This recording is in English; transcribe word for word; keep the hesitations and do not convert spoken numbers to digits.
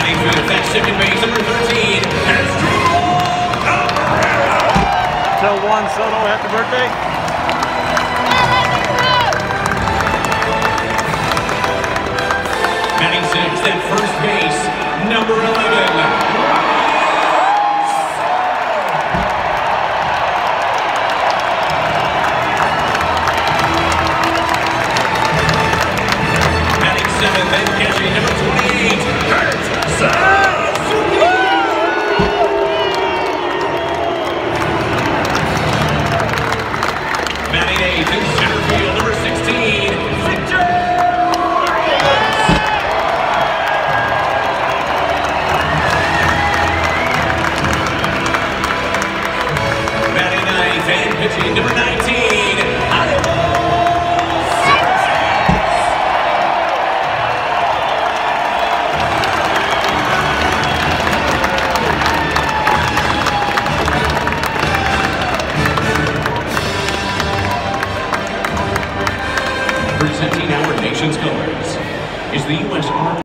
Batting fifth at second base, number thirteen, Tell Juan Soto happy birthday. batting sixth at first base, number eleven. Batting seventh and catching, number twenty-eight, Kurt Suzuki. Batting eighth in center field, number sixteen, Victor. Batting ninth and pitching, number nineteen, Iowa Sanchez. Presenting our nation's colors is the U S Army.